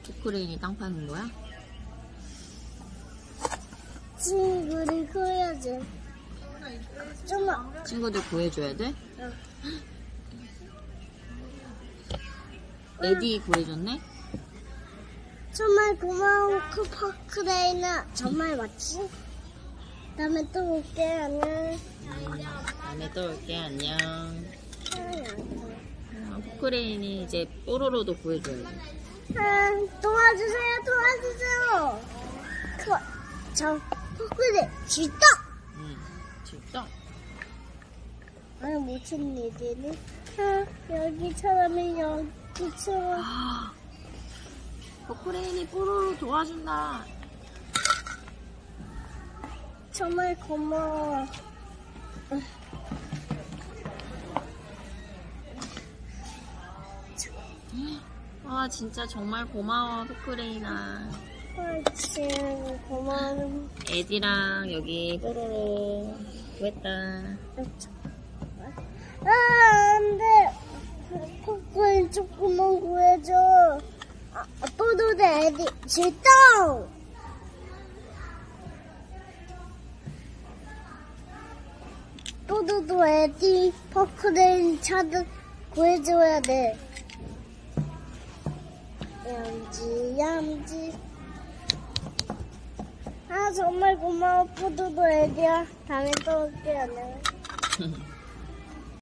포크레인이 땅 파는 거야? 친구를 구해야지. 좀만. 친구들 구해줘야 돼? 응. 에디 구해줬네? 정말 고마워, 포크레인아. 정말 맞지? 다음에 또 올게, 안녕. 다음에 또 올게, 안녕. 포크레인이 이제 뽀로로도 구해줘야 돼. 도와주세요, 도와주세요. 저 포크레인 진짜. 응, 진짜? 아니 무슨 일이니? 여기 사람이 여기처럼. 포크레인이 뽀로로 도와준다. 정말 고마워. 와, 진짜 정말 고마워, 포크레인아. 진짜 고마워. 에디랑 여기 뽀로로 구했다. 안돼. 포크레인 조금만 구해줘. 뽀로로 애기 진짜. 뽀로로 애기 포크레인 찾아 구해줘야 돼. 얌지. 정말 고마워, 뽀로로 애기야. 다음에 또 올게, 안녕.